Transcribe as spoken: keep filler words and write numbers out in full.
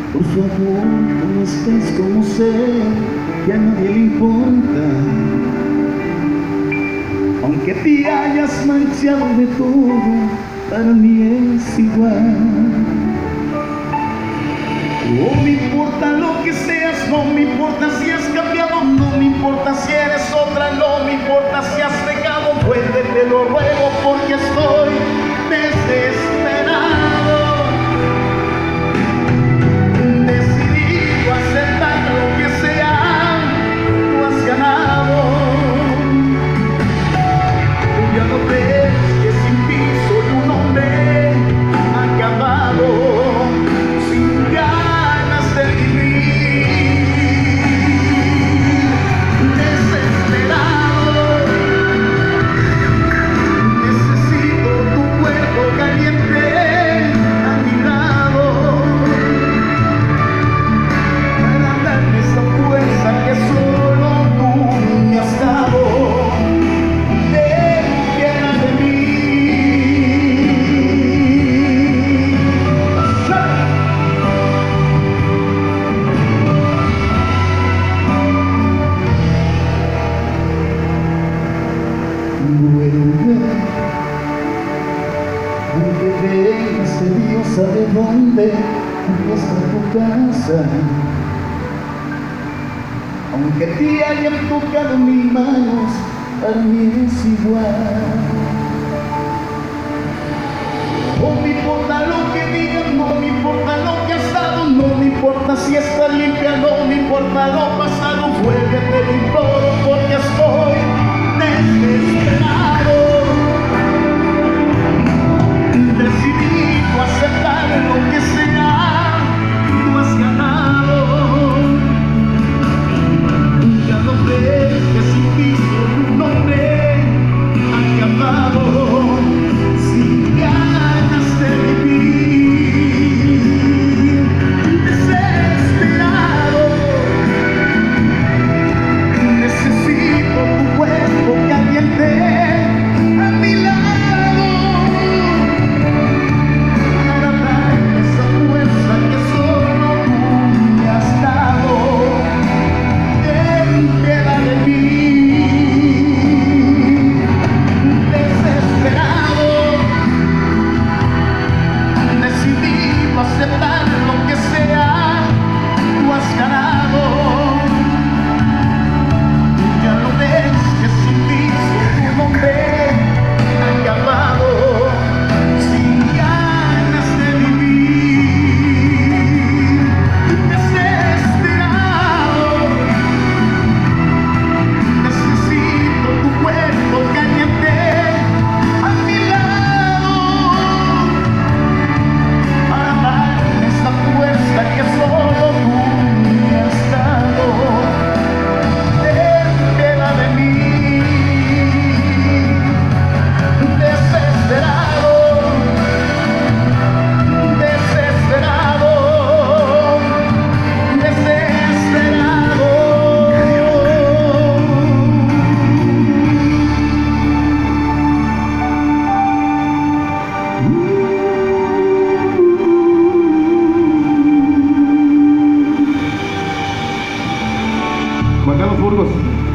Por favor, no estés como sé que a nadie le importa, aunque te hayas manchado de todo, para mí es igual. No me importa lo que seas, no me importa si has cambiado, no me importa si eres otra, no me importa si has pecado, vuélvete, lo ruego, porque estoy desesperado. Decidido a aceptar lo que sea, tú has ganado. Ya no ves que sin ti soy un hombre acabado, sin ganas de vivir, desesperado. Necesito tu cuerpo caliente a mi lado, para darme esa fuerza que solo tú me has dado. Aunque vengas de Dios sabe dónde está tu casa, aunque te hayan tocado mil manos, para mí es igual. No me importa lo que digan, no me importa lo que has dado, no me importa si está limpia, no me importa lo pasado, vuélvete, lo imploro, porque estoy desesperado. Decidido a aceptar lo que sea, tú has ganado. Ya no ves que sin ti soy un hombre acabado, sin ganas de vivir, desesperado. Necesito tu cuerpo caliente a mi lado. Aceptar lo que sea, tú has ganado. Ya no ves que sin ti soy un hombre acabado, sin ganas de vivir, desesperado. Necesito tu cuerpo caliente a mi lado, que solo tú me has dado. Ten piedad de mí, desesperado, desesperado, desesperado. Juan Carlos Burgos.